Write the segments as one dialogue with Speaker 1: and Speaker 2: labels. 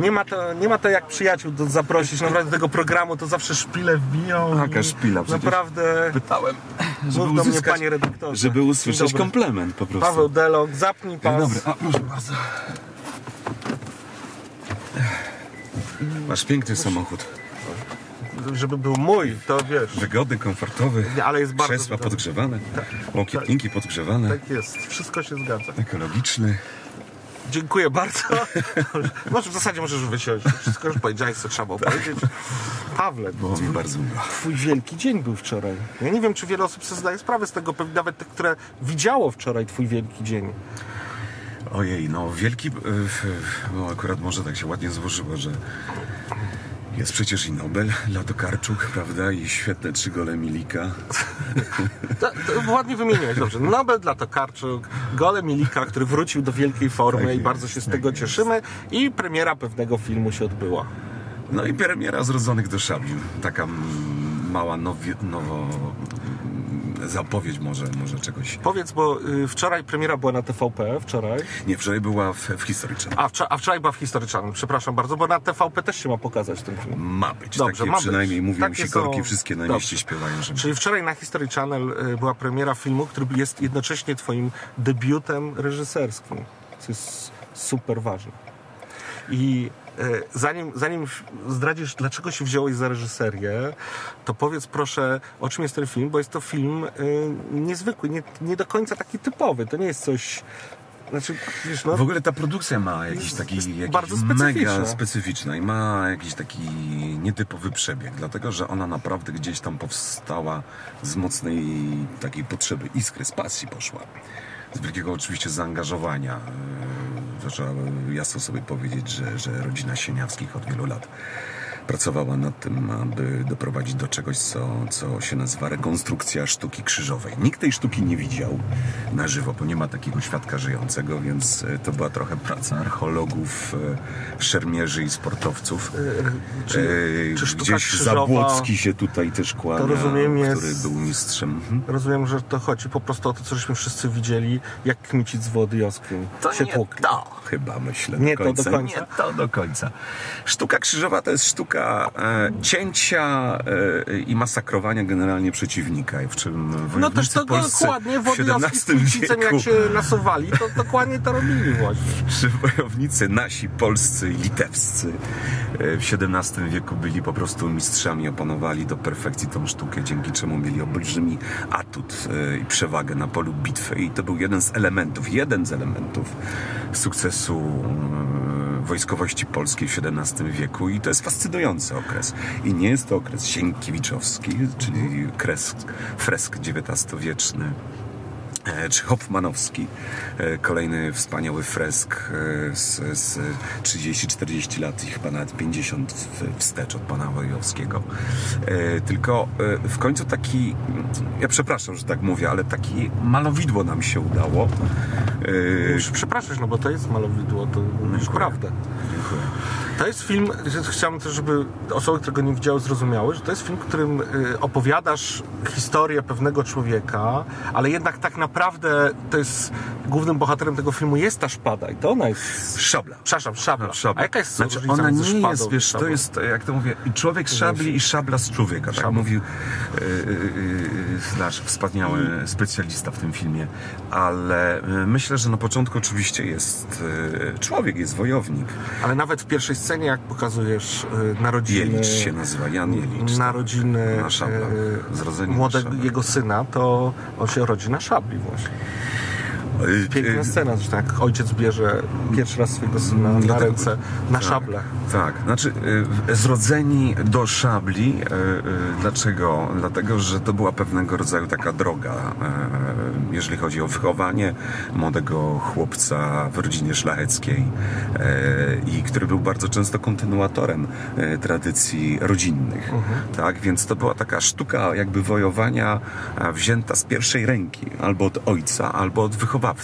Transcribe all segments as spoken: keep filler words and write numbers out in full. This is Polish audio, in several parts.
Speaker 1: nie ma to, nie ma to jak przyjaciół do zaprosić naprawdę do tego programu, to zawsze szpile wbiją.
Speaker 2: Jaka szpila? Przecież
Speaker 1: naprawdę
Speaker 2: pytałem, żeby
Speaker 1: mów do mnie,
Speaker 2: uzyskać,
Speaker 1: panie redaktorze.
Speaker 2: żeby usłyszeć
Speaker 1: Dobry.
Speaker 2: komplement po prostu.
Speaker 1: Paweł Delok, zapnij pas.
Speaker 2: Dobry, a proszę bardzo. Masz piękny samochód.
Speaker 1: Żeby był mój, to wiesz.
Speaker 2: Wygodny, komfortowy,
Speaker 1: Nie, ale jest bardzo
Speaker 2: krzesła
Speaker 1: wygodny.
Speaker 2: podgrzewane, łokietniki podgrzewane,
Speaker 1: Tak jest, wszystko się zgadza.
Speaker 2: ekologiczny.
Speaker 1: Dziękuję bardzo. Może w zasadzie możesz wysiąść. Wszystko już powiedziałeś, co trzeba było powiedzieć. Pawle,
Speaker 2: Było mi bardzo miło.
Speaker 1: twój wielki dzień był wczoraj. Ja nie wiem, czy wiele osób sobie zdaje sprawę z tego, pewnie nawet tych, które widziało wczoraj twój wielki dzień.
Speaker 2: Ojej, no wielki, no akurat może tak się ładnie złożyło, że jest przecież i Nobel dla Tokarczuk, prawda, i świetne trzy gole Milika.
Speaker 1: To, to ładnie wymieniłeś, dobrze. Nobel dla Tokarczuk, gole Milika, który wrócił do wielkiej formy
Speaker 2: Tak
Speaker 1: i
Speaker 2: jest,
Speaker 1: bardzo się z
Speaker 2: tak
Speaker 1: tego
Speaker 2: jest.
Speaker 1: cieszymy. I premiera pewnego filmu się odbyła.
Speaker 2: No i premiera Zrodzonych do szabli. Taka mm, mała nowi, nowo zapowiedź może, może czegoś.
Speaker 1: Powiedz, bo y, wczoraj premiera była na T V P, wczoraj.
Speaker 2: Nie, wczoraj była w, w History Channel.
Speaker 1: A, wczor- a wczoraj była w History Channel, przepraszam bardzo, bo na T V P też się ma pokazać ten film.
Speaker 2: Ma być,
Speaker 1: Dobrze,
Speaker 2: takie
Speaker 1: ma
Speaker 2: przynajmniej
Speaker 1: być.
Speaker 2: mówią
Speaker 1: Takie
Speaker 2: sikorki,
Speaker 1: są-
Speaker 2: wszystkie na
Speaker 1: Dobrze.
Speaker 2: mieście śpiewają, że...
Speaker 1: Czyli wczoraj na History Channel y, była premiera filmu, który jest jednocześnie twoim debiutem reżyserskim, co jest super ważne. I y, zanim, zanim zdradzisz, dlaczego się wziąłeś za reżyserię, to powiedz proszę, o czym jest ten film, bo jest to film y, niezwykły, nie, nie do końca taki typowy. To nie jest coś... Znaczy, wiesz, no,
Speaker 2: W ogóle ta produkcja ma jakiś
Speaker 1: Jest-
Speaker 2: taki
Speaker 1: jest
Speaker 2: jakiś
Speaker 1: bardzo
Speaker 2: mega
Speaker 1: specyficzna.
Speaker 2: specyficzna i ma jakiś taki nietypowy przebieg, dlatego że ona naprawdę gdzieś tam powstała z mocnej takiej potrzeby, iskry, z pasji poszła. Z wielkiego oczywiście zaangażowania. Yy, Trzeba jasno sobie powiedzieć, że, że rodzina Sieniawskich od wielu lat pracowała nad tym, aby doprowadzić do czegoś, co, co się nazywa rekonstrukcja sztuki krzyżowej. Nikt tej sztuki nie widział na żywo, bo nie ma takiego świadka żyjącego, więc e, to była trochę praca archeologów, e, szermierzy i sportowców.
Speaker 1: czy,
Speaker 2: E,
Speaker 1: czy sztuka
Speaker 2: Gdzieś
Speaker 1: krzyżowa...
Speaker 2: Zabłocki się tutaj też kłania,
Speaker 1: To rozumiem, jest-
Speaker 2: który był mistrzem. Mhm.
Speaker 1: Rozumiem, że to chodzi po prostu o to, co żeśmy wszyscy widzieli, jak kmicic z wody Joskwin się tłukli.
Speaker 2: to chyba, myślę,
Speaker 1: Nie
Speaker 2: do
Speaker 1: to
Speaker 2: końca.
Speaker 1: do końca?
Speaker 2: Nie to do końca. Sztuka krzyżowa to jest sztuka e, cięcia e, i masakrowania generalnie przeciwnika. W czym
Speaker 1: No też
Speaker 2: wojownicy
Speaker 1: to
Speaker 2: polscy
Speaker 1: dokładnie
Speaker 2: w
Speaker 1: wody Joskwin z
Speaker 2: siedemnastym
Speaker 1: kmicicem,
Speaker 2: wieku,
Speaker 1: jak się nasuwali, to dokładnie to robili właśnie.
Speaker 2: czy wojownicy nasi, polscy i litewscy e, w siedemnastym wieku byli po prostu mistrzami, opanowali do perfekcji tą sztukę, dzięki czemu mieli olbrzymi atut e, i przewagę na polu bitwy. I to był jeden z elementów, jeden z elementów sukcesu e, wojskowości polskiej w siedemnastym wieku i to jest fascynujący okres. I nie jest to okres sienkiewiczowski, czyli kres, fresk dziewiętnastowieczny, e, czy Hoffmanowski, e, kolejny wspaniały fresk e, z, z trzydzieści czterdzieści lat i chyba nawet pięćdziesiąt w- wstecz od pana Wojowskiego. E, Tylko e, w końcu taki, ja przepraszam, że tak mówię, ale taki malowidło nam się udało. E,
Speaker 1: Musisz przepraszać, no bo to jest malowidło, to mówisz prawdę.
Speaker 2: Dziękuję.
Speaker 1: To jest film, że chciałbym też, żeby osoby, które go nie widziały, zrozumiały, że to jest film, w którym y, opowiadasz historię pewnego człowieka, ale jednak tak naprawdę to jest głównym bohaterem tego filmu jest ta szpada i to ona jest...
Speaker 2: Szabla.
Speaker 1: Przepraszam, szabla.
Speaker 2: Szabla.
Speaker 1: A jaka jest
Speaker 2: Znaczy,
Speaker 1: różnica
Speaker 2: ona
Speaker 1: między
Speaker 2: nie
Speaker 1: szpadą
Speaker 2: jest,
Speaker 1: i
Speaker 2: wiesz, to
Speaker 1: szablą?
Speaker 2: jest, jak to mówię, i człowiek szabli i szabla z człowieka, tak
Speaker 1: Szabla.
Speaker 2: mówił yy, yy, nasz wspaniały specjalista w tym filmie, ale yy, myślę, że na początku oczywiście jest yy, człowiek, jest wojownik.
Speaker 1: Ale nawet w pierwszej scenie, jak pokazujesz y, narodziny...
Speaker 2: Jelicz się nazywa, Jan Jelicz.
Speaker 1: Narodziny
Speaker 2: Na szablach.
Speaker 1: y,
Speaker 2: Zrodzenie na
Speaker 1: młodego
Speaker 2: szablach.
Speaker 1: jego syna, to on się rodzi na szabli właśnie.
Speaker 2: Yy,
Speaker 1: Piękna
Speaker 2: yy,
Speaker 1: scena, zresztą jak ojciec bierze pierwszy raz swojego syna na
Speaker 2: Dlatego-
Speaker 1: ręce, na
Speaker 2: tak,
Speaker 1: szablę.
Speaker 2: Tak, znaczy y, zrodzeni do szabli. Y, y, dlaczego? Dlatego, że to była pewnego rodzaju taka droga, y, jeżeli chodzi o wychowanie młodego chłopca w rodzinie szlacheckiej y, i który był bardzo często kontynuatorem y, tradycji rodzinnych. Tak, więc to była taka sztuka jakby wojowania a, wzięta z pierwszej ręki, albo od ojca, albo od wychowawcy.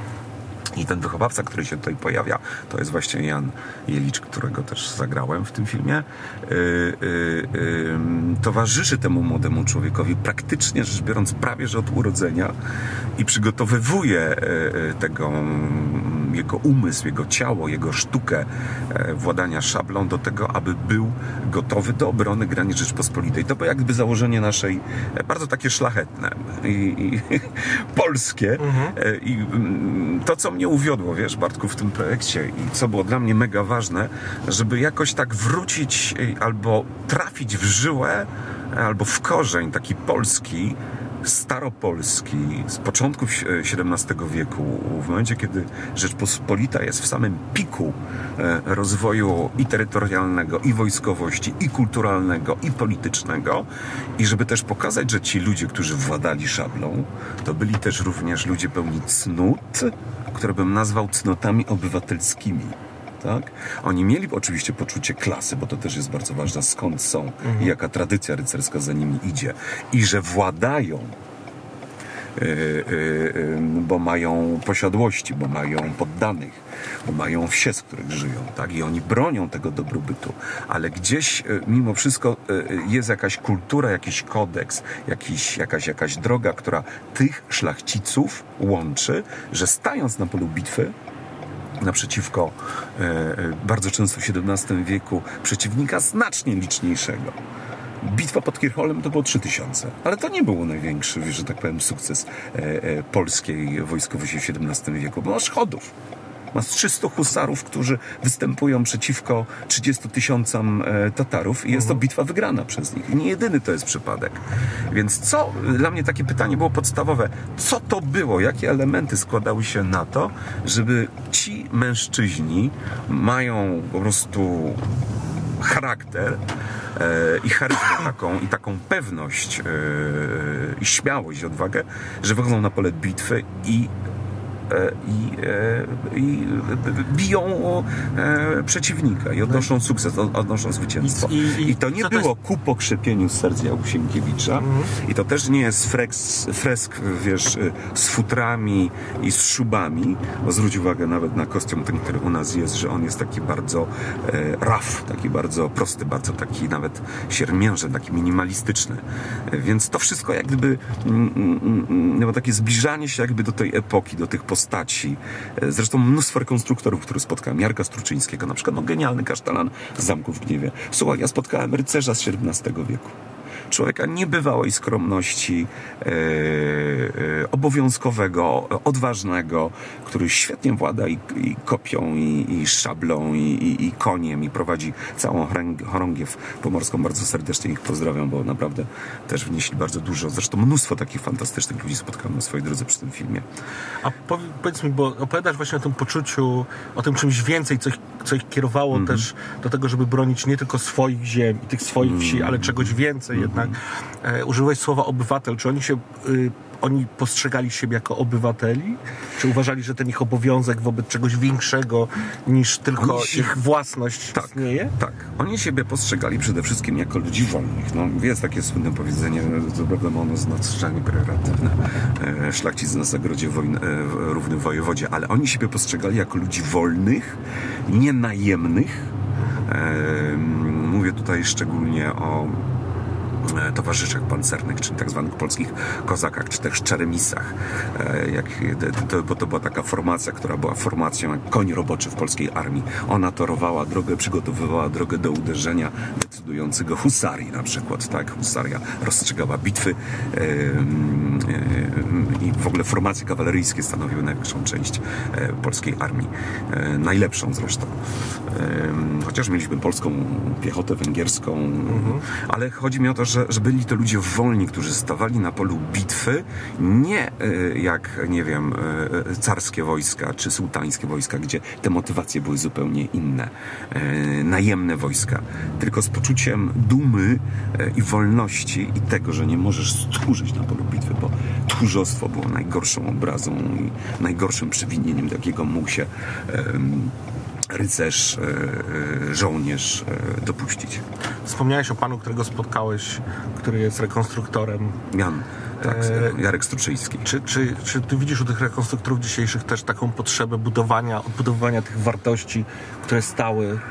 Speaker 2: I ten wychowawca, który się tutaj pojawia, to jest właśnie Jan Jelicz, którego też zagrałem w tym filmie. Yy, yy, yy, towarzyszy temu młodemu człowiekowi praktycznie rzecz biorąc prawie że od urodzenia i przygotowywuje yy, tego jego umysł, jego ciało, jego sztukę e, władania szablą do tego, aby był gotowy do obrony granic Rzeczpospolitej. To było jakby założenie naszej, e, bardzo takie szlachetne i, i polskie. Mhm. E, I m, to, co mnie uwiodło, wiesz, Bartku, w tym projekcie i co było dla mnie mega ważne, żeby jakoś tak wrócić e, albo trafić w żyłę, e, albo w korzeń taki polski, staropolski, z początków siedemnastego wieku, w momencie, kiedy Rzeczpospolita jest w samym piku rozwoju i terytorialnego, i wojskowości, i kulturalnego, i politycznego, i żeby też pokazać, że ci ludzie, którzy władali szablą, to byli też również ludzie pełni cnót, które bym nazwał cnotami obywatelskimi. Tak? Oni mieli oczywiście poczucie klasy, bo to też jest bardzo ważne, skąd są mhm. i jaka tradycja rycerska za nimi idzie. I że władają, yy, yy, bo mają posiadłości, bo mają poddanych, bo mają wsie, z których żyją. Tak? I oni bronią tego dobrobytu. Ale gdzieś yy, mimo wszystko yy, jest jakaś kultura, jakiś kodeks, jakiś, jakaś, jakaś droga, która tych szlachciców łączy, że stając na polu bitwy, naprzeciwko e, bardzo często w siedemnastym wieku przeciwnika znacznie liczniejszego. Bitwa pod Kirchholem to było trzy tysiące, ale to nie był największy, że tak powiem, sukces e, e, polskiej wojskowości w siedemnastym wieku. Było Szchodów. Masz trzystu husarów, którzy występują przeciwko trzydziestu tysiącom Tatarów i jest to bitwa wygrana przez nich. I nie jedyny to jest przypadek. Więc co, dla mnie takie pytanie było podstawowe, co to było, jakie elementy składały się na to, żeby ci mężczyźni mają po prostu charakter e, i charyzmę taką, i taką pewność e, i śmiałość i odwagę, że wychodzą na pole bitwy i I, i biją e, przeciwnika i odnoszą sukces, odnoszą zwycięstwo. I, i, I to nie było to jest... ku pokrzepieniu serc Sienkiewicza. Mhm. I to też nie jest fresk, fresk, wiesz, z futrami i z szubami. Bo zwróć uwagę nawet na kostium ten, który u nas jest, że on jest taki bardzo e, rough, taki bardzo prosty, bardzo taki nawet siermiężny, taki minimalistyczny. E, więc to wszystko jak gdyby mm, mm, no, takie zbliżanie się jakby do tej epoki, do tych postaci. Zresztą mnóstwo rekonstruktorów, których spotkałem. Jarka Struczyńskiego, na przykład, no genialny kasztelan z Zamku w Gniewie. Słuchaj, ja spotkałem rycerza z siedemnastego wieku. Człowieka niebywałej skromności, e, e, obowiązkowego, odważnego, który świetnie włada i, i kopią, i, i szablą, i, i, i koniem, i prowadzi całą chorągiew pomorską. Bardzo serdecznie ich pozdrawiam, bo naprawdę też wnieśli bardzo dużo. Zresztą mnóstwo takich fantastycznych ludzi spotkałem na swojej drodze przy tym filmie.
Speaker 1: A powiedz mi, bo opowiadasz właśnie o tym poczuciu, o tym czymś więcej, co ich, co ich kierowało mm-hmm. też do tego, żeby bronić nie tylko swoich ziem i tych swoich mm-hmm. wsi, ale czegoś więcej mm-hmm. jednak. E, użyłeś słowa obywatel. Czy oni się... Y, oni postrzegali siebie jako obywateli? Czy uważali, że ten ich obowiązek wobec czegoś większego niż tylko się... ich własność
Speaker 2: tak,
Speaker 1: istnieje?
Speaker 2: Tak. Oni siebie postrzegali przede wszystkim jako ludzi wolnych. No, jest takie słynne powiedzenie, co prawda ma ono znaczenie pejoratywne. E, szlachcic na zagrodzie wojny, e, równy wojewodzie, ale oni siebie postrzegali jako ludzi wolnych, nienajemnych. E, mówię tutaj szczególnie o towarzyszach pancernych, czyli tak zwanych polskich kozakach, czy też czeremisach. Jak, to, bo to była taka formacja, która była formacją jak koń roboczy w polskiej armii. Ona torowała drogę, przygotowywała drogę do uderzenia decydującego husarii na przykład. Tak? Husaria rozstrzygała bitwy yy, yy, i w ogóle formacje kawaleryjskie stanowiły największą część yy, polskiej armii. Yy, najlepszą zresztą. Yy, chociaż mieliśmy polską piechotę węgierską, mhm. ale chodzi mi o to, że Że, że byli to ludzie wolni, którzy stawali na polu bitwy nie y, jak, nie wiem, y, carskie wojska czy sułtańskie wojska, gdzie te motywacje były zupełnie inne. Y, najemne wojska. Tylko z poczuciem dumy y, i wolności i tego, że nie możesz stchórzyć na polu bitwy, bo tchórzostwo było najgorszą obrazą i najgorszym przewinieniem, do jakiego mógł się y, rycerz, żołnierz dopuścić.
Speaker 1: Wspomniałeś o panu, którego spotkałeś, który jest rekonstruktorem.
Speaker 2: Jan, tak, Jarek Struczyński.
Speaker 1: Czy, czy, czy ty widzisz u tych rekonstruktorów dzisiejszych też taką potrzebę budowania, odbudowywania tych wartości, które stały?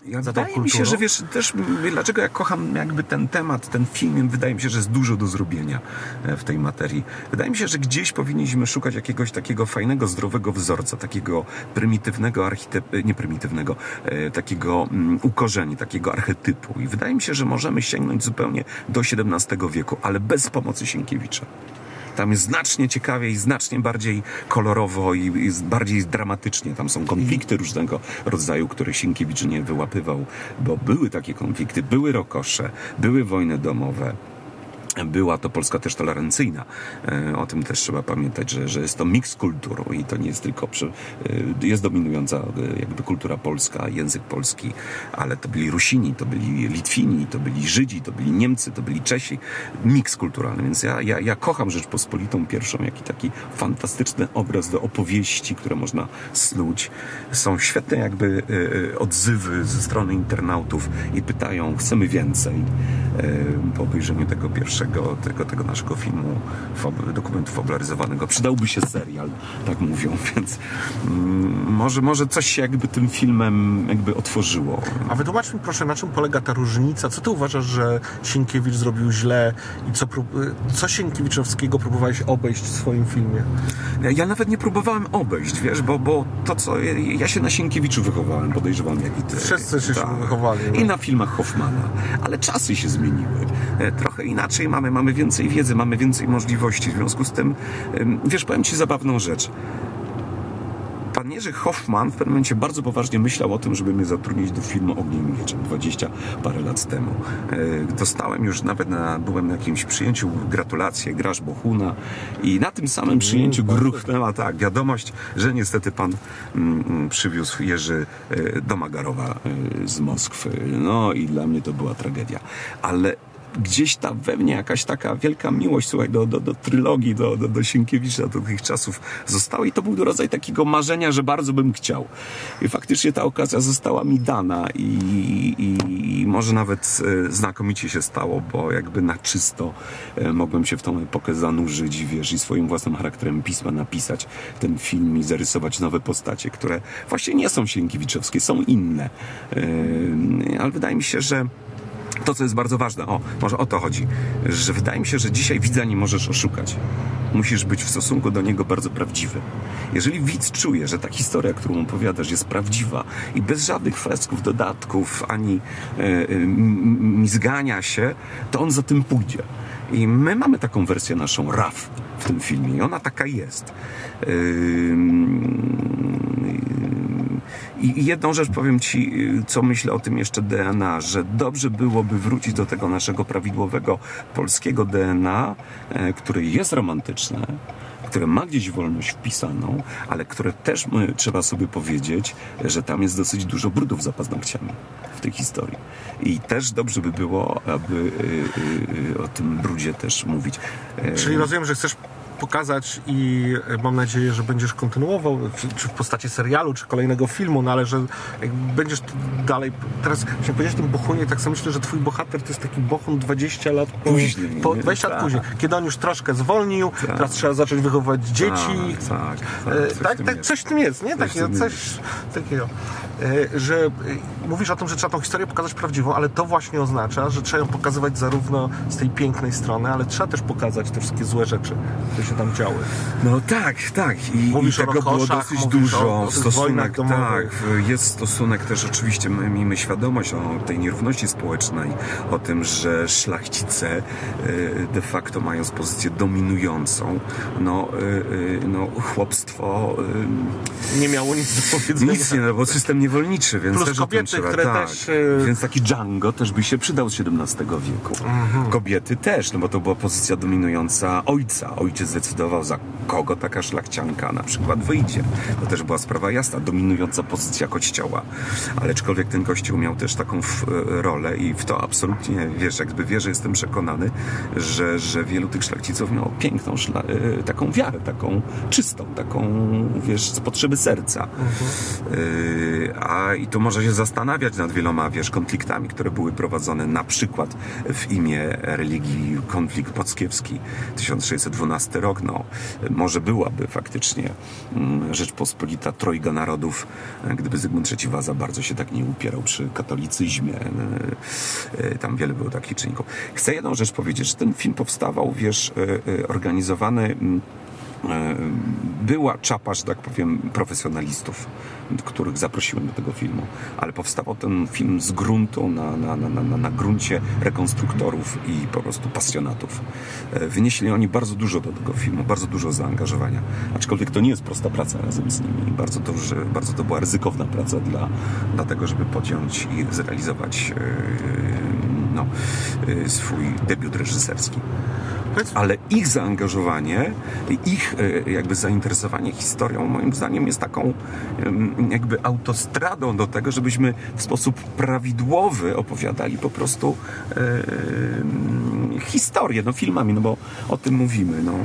Speaker 1: Ja
Speaker 2: za wydaje mi się, że wiesz, też dlaczego ja kocham jakby ten temat, ten film, wydaje mi się, że jest dużo do zrobienia w tej materii. Wydaje mi się, że gdzieś powinniśmy szukać jakiegoś takiego fajnego, zdrowego wzorca, takiego prymitywnego architektu, nie prymitywnego, e, takiego um, ukorzeni, takiego archetypu. I wydaje mi się, że możemy sięgnąć zupełnie do siedemnastego wieku, ale bez pomocy Sienkiewicza. Tam jest znacznie ciekawiej, znacznie bardziej kolorowo i, i bardziej dramatycznie. Tam są konflikty różnego rodzaju, które Sienkiewicz nie wyłapywał, bo były takie konflikty, były rokosze, były wojny domowe. Była to Polska też tolerancyjna. O tym też trzeba pamiętać, że, że jest to miks kultur i to nie jest tylko, przy, jest dominująca jakby kultura polska, język polski, ale to byli Rusini, to byli Litwini, to byli Żydzi, to byli Niemcy, to byli Czesi. Miks kulturalny, więc ja, ja, ja kocham Rzeczpospolitą pierwszą, jaki taki fantastyczny obraz do opowieści, które można snuć. Są świetne jakby odzywy ze strony internautów i pytają, chcemy więcej po obejrzeniu tego pierwszego Tego, tego naszego filmu, dokumentu fabularyzowanego. Przydałby się serial, tak mówią, więc mm, może, może coś się jakby tym filmem jakby otworzyło.
Speaker 1: A wytłumacz mi proszę, na czym polega ta różnica? Co ty uważasz, że Sienkiewicz zrobił źle i co, co Sienkiewiczowskiego próbowałeś obejść w swoim filmie?
Speaker 2: Ja, ja nawet nie próbowałem obejść, wiesz, bo, bo to co, ja, ja się na Sienkiewiczu wychowałem, podejrzewam, jak i ty.
Speaker 1: Wszyscy się,
Speaker 2: tak.
Speaker 1: się wychowali. No.
Speaker 2: I na filmach Hoffmana, ale czasy się zmieniły. Trochę inaczej mamy, mamy więcej wiedzy, mamy więcej możliwości. W związku z tym, wiesz, powiem ci zabawną rzecz. Pan Jerzy Hoffman w pewnym momencie bardzo poważnie myślał o tym, żeby mnie zatrudnić do filmu Ogniem i Mieczem dwadzieścia parę lat temu. Dostałem już nawet, na, byłem na jakimś przyjęciu, gratulacje, graż Bohuna i na tym samym przyjęciu gruchnęła tak, wiadomość, że niestety pan mm, przywiózł Jerzy do Magarowa z Moskwy. No i dla mnie to była tragedia. Ale gdzieś tam we mnie jakaś taka wielka miłość, słuchaj, do, do, do trylogii, do, do, do Sienkiewicza, do tych czasów została i to był rodzaj takiego marzenia, że bardzo bym chciał. I faktycznie ta okazja została mi dana i, i, i może nawet e, znakomicie się stało, bo jakby na czysto e, mogłem się w tą epokę zanurzyć, wiesz, i swoim własnym charakterem pisma napisać ten film i zarysować nowe postacie, które właśnie nie są sienkiewiczowskie, są inne. E, ale wydaje mi się, że to, co jest bardzo ważne, o, może o to chodzi, że wydaje mi się, że dzisiaj widza nie możesz oszukać. Musisz być w stosunku do niego bardzo prawdziwy. Jeżeli widz czuje, że ta historia, którą opowiadasz, jest prawdziwa i bez żadnych fresków, dodatków, ani e, e, mizgania się, to on za tym pójdzie. I my mamy taką wersję naszą R A W w tym filmie i ona taka jest. Yy, I jedną rzecz powiem ci, co myślę o tym jeszcze D N A, że dobrze byłoby wrócić do tego naszego prawidłowego polskiego D N A, które jest romantyczne, które ma gdzieś wolność wpisaną, ale które też my, trzeba sobie powiedzieć, że tam jest dosyć dużo brudów za paznokciami w tej historii. I też dobrze by było, aby y, y, o tym brudzie też mówić.
Speaker 1: Czyli rozumiem, że chcesz pokazać i mam nadzieję, że będziesz kontynuował, czy, czy w postaci serialu, czy kolejnego filmu, no ale że będziesz dalej, teraz jak powiedziałeś o tym Bohunie, tak sobie myślę, że twój bohater to jest taki Bohun dwadzieścia lat po,
Speaker 2: później,
Speaker 1: po dwadzieścia lat później, kiedy on już troszkę zwolnił, tak. Teraz trzeba zacząć wychowywać dzieci,
Speaker 2: tak, tak,
Speaker 1: tak, tak, tak coś w tym jest, nie? Takiego, coś takiego, że mówisz o tym, że trzeba tą historię pokazać prawdziwą, ale to właśnie oznacza, że trzeba ją pokazywać zarówno z tej pięknej strony, ale trzeba też pokazać te wszystkie złe rzeczy, które się tam działy.
Speaker 2: No tak, tak. I, i tego było dosyć dużo. O, o stosunek, tak. Jest stosunek też oczywiście, my miejmy świadomość o tej nierówności społecznej, o tym, że szlachcice de facto mają pozycję dominującą. No, no chłopstwo
Speaker 1: nie miało nic do powiedzenia.
Speaker 2: Nic nie, no, bo system niewolniczy, więc
Speaker 1: plus
Speaker 2: też
Speaker 1: kobiety,
Speaker 2: o tym trzeba,
Speaker 1: które
Speaker 2: tak.
Speaker 1: też...
Speaker 2: Więc taki Django też by się przydał z siedemnastego wieku. Mhm. Kobiety też, no bo to była pozycja dominująca ojca. Ojciec zdecydował, za kogo taka szlachcianka na przykład wyjdzie. To też była sprawa jasna, dominująca pozycja kościoła. Ale aczkolwiek ten kościół miał też taką w, rolę i w to absolutnie, wiesz, jakby wierzę, jestem przekonany, że, że wielu tych szlachciców miało piękną szla, taką wiarę, taką czystą, taką, wiesz, z potrzeby serca. Mhm. A i tu może się zastanawiać nad wieloma, wiesz, konfliktami, które były prowadzone na przykład w imię religii, konflikt moskiewski, tysiąc sześćset dwunasty rok, no może byłaby faktycznie Rzeczpospolita trojga narodów, gdyby Zygmunt trzeci Waza bardzo się tak nie upierał przy katolicyzmie. Tam wiele było takich czynników. Chcę jedną rzecz powiedzieć, że ten film powstawał, wiesz, organizowany, była czapa, że tak powiem, profesjonalistów, których zaprosiłem do tego filmu, ale powstawał ten film z gruntu na, na, na, na, na gruncie rekonstruktorów i po prostu pasjonatów. Wynieśli oni bardzo dużo do tego filmu, bardzo dużo zaangażowania, aczkolwiek to nie jest prosta praca razem z nimi. Bardzo to, że, bardzo to była ryzykowna praca dla, dla tego, żeby podjąć i zrealizować no, swój debiut reżyserski. Ale ich zaangażowanie, ich jakby zainteresowanie historią moim zdaniem jest taką jakby autostradą do tego, żebyśmy w sposób prawidłowy opowiadali po prostu e, historię, no filmami, no bo o tym mówimy, no.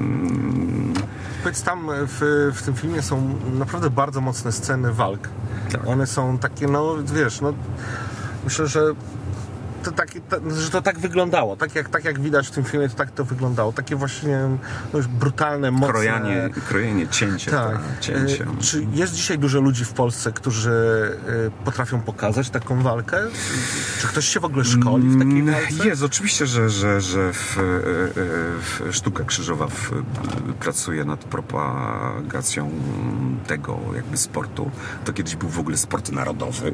Speaker 1: Powiedz, tam w, w tym filmie są naprawdę bardzo mocne sceny walk. Tak. One są takie, no wiesz, no myślę, że To, takie, to, że to tak wyglądało. Tak jak, tak jak widać w tym filmie, to tak to wyglądało. Takie właśnie no już brutalne, mocne...
Speaker 2: Krojanie, krojenie, cięcie.
Speaker 1: Tak.
Speaker 2: Ta, cięcie.
Speaker 1: E, czy jest dzisiaj dużo ludzi w Polsce, którzy e, potrafią pokazać taką walkę? Czy ktoś się w ogóle szkoli w takiej walce?
Speaker 2: Jest, oczywiście, że, że, że w, w Sztuka Krzyżowa w, pracuje nad propagacją tego jakby sportu. To kiedyś był w ogóle sport narodowy.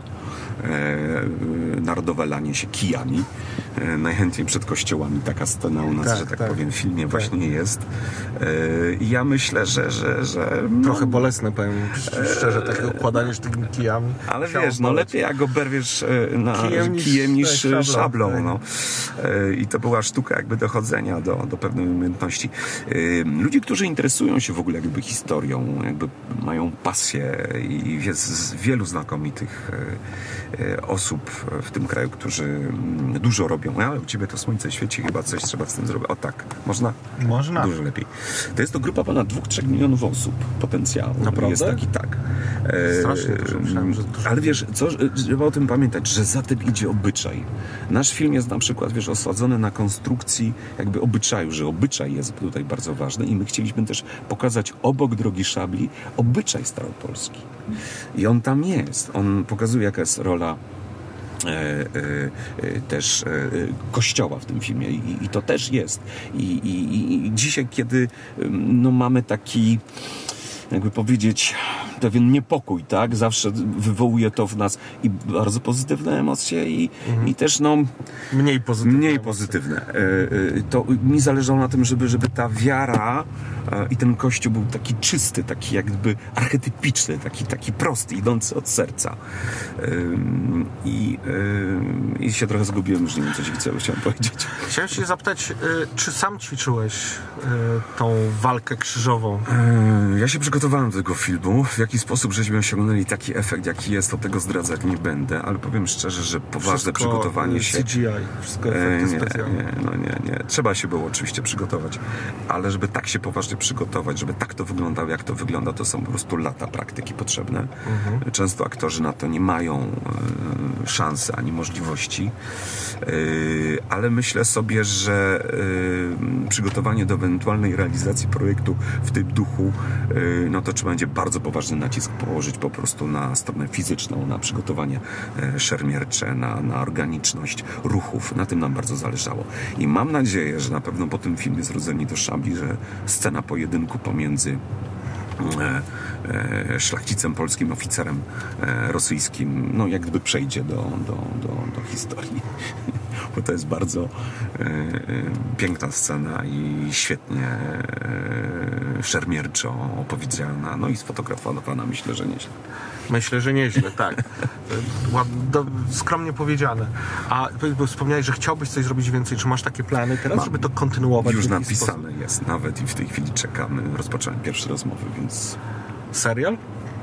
Speaker 2: E, narodowe lanie się kijami. E, najchętniej przed kościołami taka scena u nas, tak, że tak, tak powiem, w filmie tak. właśnie jest. I e, ja myślę, że... że, że no,
Speaker 1: trochę bolesne, powiem szczerze, takie układanie się takimi kijami.
Speaker 2: Ale wiesz, no lepiej jak go berwiesz na kijem niż, kijem niż szablą. szablą tak. no. e, I to była sztuka jakby dochodzenia do, do pewnej umiejętności. E, ludzie, którzy interesują się w ogóle jakby historią, jakby mają pasję i jest wielu znakomitych e, osób w tym kraju, którzy dużo robią, ale u Ciebie to słońce świeci, chyba coś trzeba z tym zrobić. O tak, można?
Speaker 1: Można.
Speaker 2: Dużo lepiej. To jest to grupa ponad dwóch trzech milionów osób potencjału.
Speaker 1: Naprawdę?
Speaker 2: Jest taki, tak.
Speaker 1: Strasznie dużo. Myślałem, że dużo.
Speaker 2: Ale wiesz, co, trzeba o tym pamiętać, że za tym idzie obyczaj. Nasz film jest na przykład, wiesz, osadzony na konstrukcji jakby obyczaju, że obyczaj jest tutaj bardzo ważny i my chcieliśmy też pokazać obok Drogi Szabli obyczaj staropolski. I on tam jest. On pokazuje, jaka jest rola E, e, też e, kościoła w tym filmie i, i to też jest i, i, i dzisiaj, kiedy no, mamy taki, jakby powiedzieć, pewien niepokój, tak? Zawsze wywołuje to w nas i bardzo pozytywne emocje i, mhm. i też no
Speaker 1: mniej pozytywne.
Speaker 2: Mniej pozytywne. To mi zależało na tym, żeby, żeby ta wiara i ten kościół był taki czysty, taki jakby archetypiczny, taki, taki prosty, idący od serca. I, i się trochę zgubiłem, już nie wiem, co ci chciałem powiedzieć.
Speaker 1: Chciałem się zapytać, czy sam ćwiczyłeś tą walkę krzyżową?
Speaker 2: Ja się przygotowałem do tego filmu. W jaki sposób żeśmy osiągnęli taki efekt, jaki jest, to tego zdradzać nie będę, ale powiem szczerze, że poważne
Speaker 1: wszystko
Speaker 2: przygotowanie się...
Speaker 1: C G I, wszystko efekty
Speaker 2: nie,
Speaker 1: specjalne.
Speaker 2: Nie, no nie, nie. Trzeba się było oczywiście przygotować, ale żeby tak się poważnie przygotować, żeby tak to wyglądało, jak to wygląda, to są po prostu lata praktyki potrzebne. Mhm. Często aktorzy na to nie mają y, szansy ani możliwości, y, ale myślę sobie, że y, przygotowanie do ewentualnej realizacji projektu w tym duchu, y, no to trzeba będzie bardzo poważny nacisk położyć po prostu na stronę fizyczną, na przygotowanie y, szermiercze, na, na organiczność ruchów. Na tym nam bardzo zależało. I mam nadzieję, że na pewno po tym filmie Zrodzeni do Szabli, że scena pojedynku pomiędzy E, e, szlachcicem polskim, oficerem e, rosyjskim, no jak gdyby przejdzie do, do, do, do historii. Bo to jest bardzo e, e, piękna scena i świetnie e, szermierczo opowiedziana, no i sfotografowana, myślę, że nieźle.
Speaker 1: Myślę, że nieźle, tak. Do, skromnie powiedziane. A bo wspomniałeś, że chciałbyś coś zrobić więcej. Czy masz takie plany teraz, Mam. żeby to kontynuować?
Speaker 2: Już napisane sposób? Jest nawet i w tej chwili czekamy. Rozpocząłem pierwsze rozmowy, więc...
Speaker 1: Serial?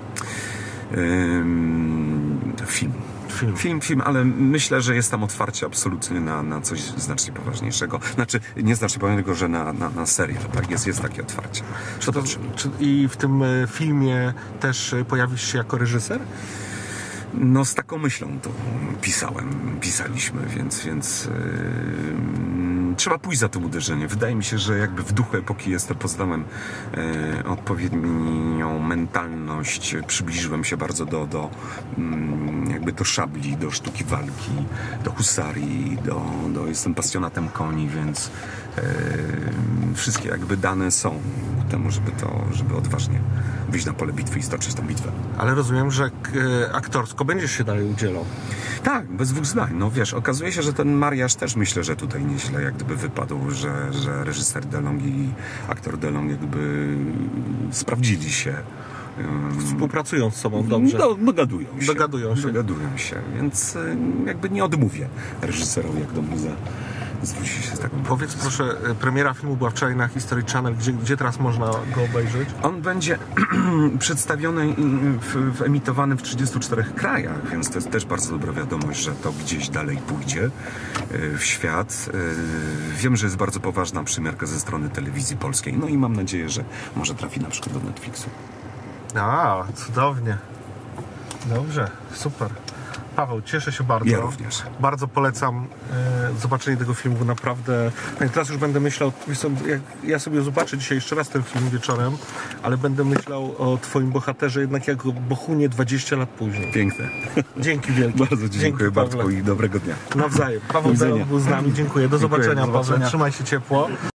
Speaker 2: Ym, film.
Speaker 1: Film.
Speaker 2: Film, film, ale myślę, że jest tam otwarcie absolutnie na, na coś znacznie poważniejszego. Znaczy, nie znacznie poważniejszego, że na, na, na serial, tak? Jest, jest takie otwarcie.
Speaker 1: Czy to, czy, I w tym filmie też pojawisz się jako reżyser?
Speaker 2: No z taką myślą to pisałem, pisaliśmy, więc, więc yy, trzeba pójść za to uderzenie. Wydaje mi się, że jakby w duchu epoki jestem, poznałem yy, odpowiednią mentalność, przybliżyłem się bardzo do, do yy, jakby do szabli, do sztuki walki, do husarii, do, do jestem pasjonatem koni, więc yy, wszystkie jakby dane są ku temu, żeby to, żeby odważnie wyjść na pole bitwy i stoczyć tą bitwę.
Speaker 1: Ale rozumiem, że k- aktorsko będziesz się dalej udzielał.
Speaker 2: Tak, bez dwóch zdań. No wiesz, okazuje się, że ten mariaż też myślę, że tutaj nieźle jak gdyby wypadł, że, że reżyser DeLong i aktor DeLong jakby sprawdzili się.
Speaker 1: Współpracują z sobą dobrze.
Speaker 2: No, dogadują się.
Speaker 1: Dogadują się.
Speaker 2: Dogadują się, więc y, jakby nie odmówię reżyserowi, jak do mnie za, zwróci się z taką...
Speaker 1: Powiedz proszę, premiera filmu była wczoraj na History Channel. Gdzie, gdzie teraz można go obejrzeć?
Speaker 2: On będzie przedstawiony i w, w, emitowany w trzydziestu czterech krajach, więc to jest też bardzo dobra wiadomość, że to gdzieś dalej pójdzie y, w świat. Y, wiem, że jest bardzo poważna przymiarka ze strony telewizji polskiej, no i mam nadzieję, że może trafi na przykład do Netflixu.
Speaker 1: A, cudownie. Dobrze, super. Paweł, cieszę się bardzo.
Speaker 2: Ja również.
Speaker 1: Bardzo polecam e, zobaczenie tego filmu, bo naprawdę... No i teraz już będę myślał, wiesz co, jak ja sobie zobaczę dzisiaj jeszcze raz ten film wieczorem, ale będę myślał o twoim bohaterze jednak jako Bohunie dwadzieścia lat później.
Speaker 2: Piękne.
Speaker 1: Dzięki wielkie.
Speaker 2: Bardzo ci dziękuję, Bartku, i dobrego dnia.
Speaker 1: Nawzajem. Paweł
Speaker 2: Do widzenia.
Speaker 1: Delong był z nami. Dziękuję. Do
Speaker 2: Dziękuję,
Speaker 1: zobaczenia,
Speaker 2: do
Speaker 1: Paweł.
Speaker 2: zobaczenia.
Speaker 1: Trzymaj się ciepło.